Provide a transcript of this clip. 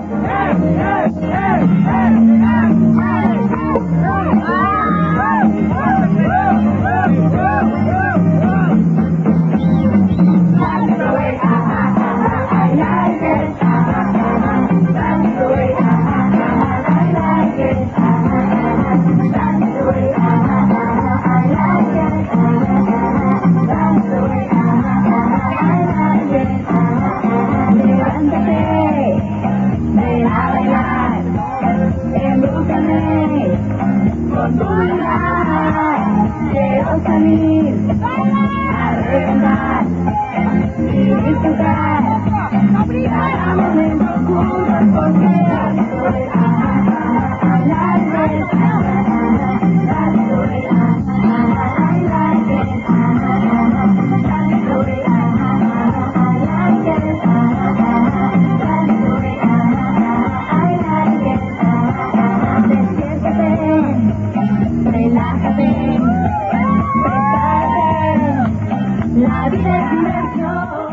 Quiero salir a reventar y disfrutar. Hagamos momentos juntos porque la vida es diversión.